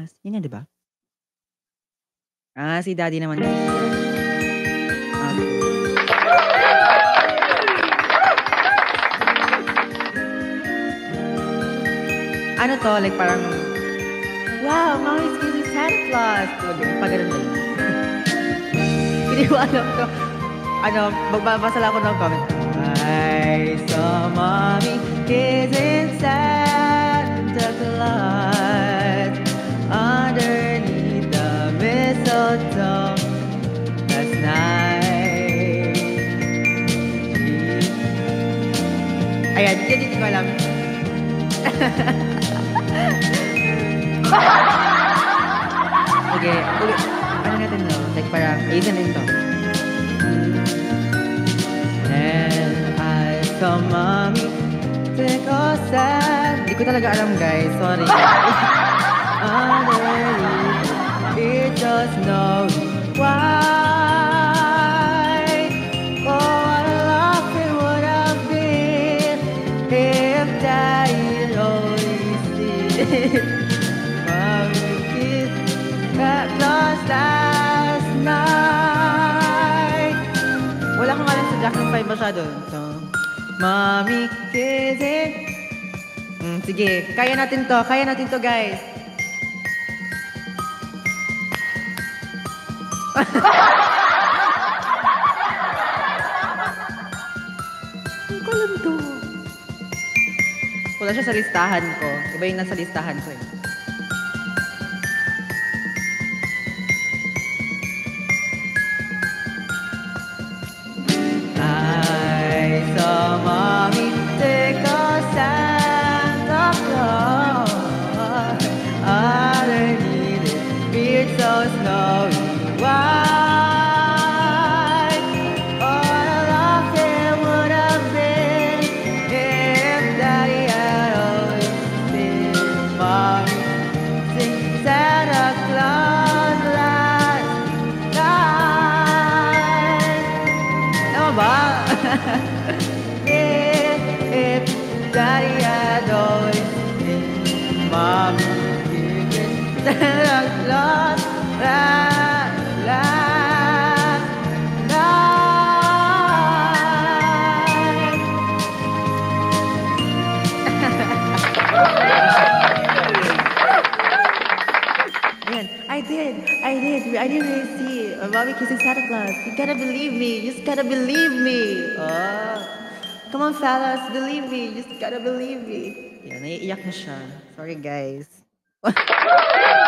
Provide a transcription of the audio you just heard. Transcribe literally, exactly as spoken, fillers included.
Claus. Yun yan, di ba? Ah, si daddy naman kasi yun. Ano 'to, like parang, "Wow, Mommy's kissing Santa Claus." Pa gano'n ba yun? Hindi ko alam 'to. Ano, magbabasa lang ako ng comment. I saw Mommy kissing Santa Claus underneath the mistletoe last night. Ayan, yun hindi ko alam. Sige, ulit. Ano natin 'no, like parang ayusin natin 'to. And I saw Mommy take a sad. Di ko talaga alam guys, sorry. Underneath, it just knows why. Oh, what a laugh it would have been if Daddy always did. Mommy kissed that Claus last night. Wala akong alam sa Jackson five masyado. So, Mommy kissing. Mm, sige, kaya natin to. Kaya natin to, guys. Hindi ko alam to. Wala siya sa listahan ko. Iba yung nasa listahan ko eh. I saw Mommy take a Santa Claus underneath his beard so snowy white. Oh, what a laugh it would have been if Daddy had always been. Mommy sing Santa Claus last night. Tama ba? if, if Daddy had always been. Mommy kissing Santa Claus last, last night. Ayan, I did, I did, I didn't really see uh, Mommy kissing Santa Claus. You gotta believe me, you just gotta believe me. Oh, come on fellas, believe me, you just gotta believe me. Yan, naiiyak na siya. Sorry guys.